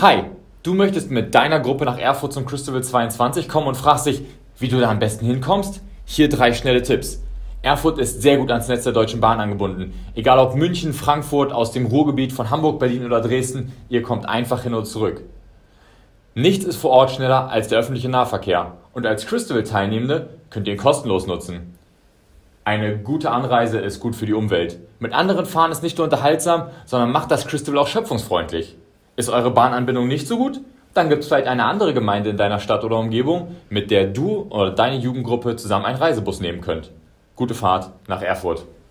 Hi, du möchtest mit deiner Gruppe nach Erfurt zum Christabel 22 kommen und fragst dich, wie du da am besten hinkommst? Hier 3 schnelle Tipps. Erfurt ist sehr gut ans Netz der Deutschen Bahn angebunden. Egal ob München, Frankfurt, aus dem Ruhrgebiet, von Hamburg, Berlin oder Dresden, ihr kommt einfach hin und zurück. Nichts ist vor Ort schneller als der öffentliche Nahverkehr und als Christabel-Teilnehmende könnt ihr ihn kostenlos nutzen. Eine gute Anreise ist gut für die Umwelt. Mit anderen fahren ist nicht nur unterhaltsam, sondern macht das Christabel auch schöpfungsfreundlich. Ist eure Bahnanbindung nicht so gut? Dann gibt es vielleicht eine andere Gemeinde in deiner Stadt oder Umgebung, mit der du oder deine Jugendgruppe zusammen einen Reisebus nehmen könnt. Gute Fahrt nach Erfurt.